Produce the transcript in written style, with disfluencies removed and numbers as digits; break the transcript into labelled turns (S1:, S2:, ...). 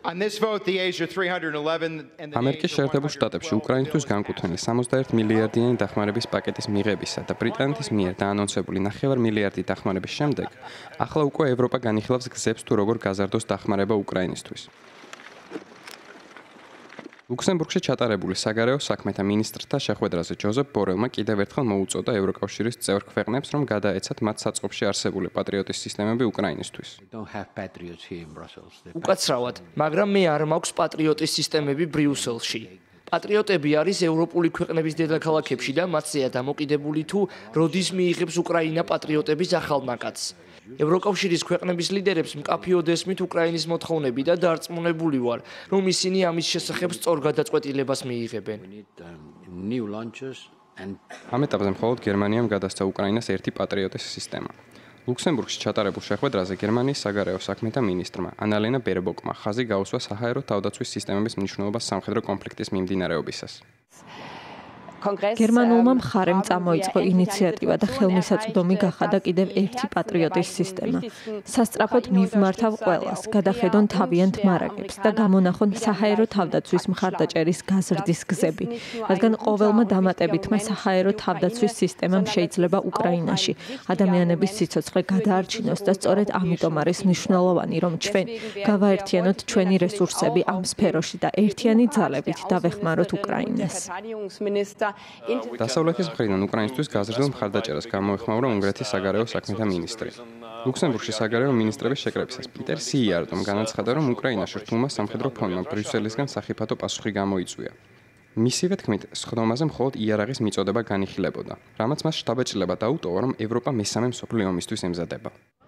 S1: ამერიკის შეერთებულ შტატებში უკრაინისთვის განკუთვნილი 61 მილიარდიანი დახმარების პაკეტის მიღებისა და ბრიტანეთის მიერ დაანონსებული 9 მილიარდი დახმარების შემდეგ, ახლა უკვე ევროპა განიხილავს გზებს თუ როგორ გაზარდოს დახმარება უკრაინისთვის. ლუქსემბურგში ჩატარებული საგარეო საქმეთა მინისტრთა შეხვედრაზე ჯოზეფ ბორელმა კიდევ ერთხელ მოუწოდა ევროკავშირის წევრ ქვეყნებს, რომ გადაეცათ მათ საწყობში არსებული პატრიოტის სისტემები უკრაინისთვის.
S2: უკაცრავად, მაგრამ მე არ მაქვს პატრიოტის სისტემები ბრიუსელში. პატრიოტები არის ევროპული ქვეყნების დედაქალაქებში და მათზეა დამოკიდებული თუ როდის მიიღებს უკრაინა პატრიოტების ახალნაკადს. ევროკავშირის ქვეყნების ლიდერებს მკაფიოდ ესმით უკრაინის მოთხოვნები და დარწმუნებული ვარ, რომ ისინი ამის შესახებ სწორ გადაწყვეტილებას მიიღებენ.
S1: ამ ეტაპზე მხოლოდ გერმანიამ გადასცა უკრაინას ერთი პატრიოტის სისტემა. ლუქსემბურგში ჩატარებულ შეხვედრაზე გერმანიის საგარეო საქმეთა მინისტრმა ანალენა ბერბოკმა ხაზი გაუსვა საჰაერო თავდაცვის სისტემების მნიშვნელობას სამხედრო კონფლიქტის მიმდინარეობისას.
S3: გერმანულმა მხარემ წამოიწყო ინიციატივა და ხელმისაწვდომი გახადა კიდევ ერთი პატრიოტის სისტემა. სასწრაფოდ მივმართავ ყველას, გადახედონ თავიანთ მარაგებს და გამონახონ საჰაერო თავდაცვის მხარდაჭერის გაზრდის გზები, რადგან ყოველმა დამატებითმა საჰაერო თავდაცვის სისტემამ შეიძლება უკრაინაში ადამიანების სიცოცხლე გადაარჩინოს და სწორედ ამიტომ არის მნიშვნელოვანი, რომ ჩვენ გავაერთიანოთ ჩვენი რესურსები ამ სფეროში და ერთიანი ძალებით დავეხმაროთ უკრაინას.
S1: დასავლეთის მხრიდან უკრაინისთვის გაზრდილ მხარდაჭერას გამოეხმაურა უნგრეთის საგარეო საქმეთა მინისტრი. ლუქსემბურგში საგარეო მინისტრების შეკრებისას პიტერ სიიარდომ განაცხადა, რომ უკრაინაში რთულმა სამხედრო ფონმა ბრიუსელისგან სახიფათო პასუხი გამოიწვია. მისივე თქმით, სხდომაზე მხოლოდ იარაღის მიწოდება განიხილებოდა, რამაც მას შთაბეჭდილება დაუტოვა, რომ ევროპა მესამე მსოფლიო ომისთვის ემზადება.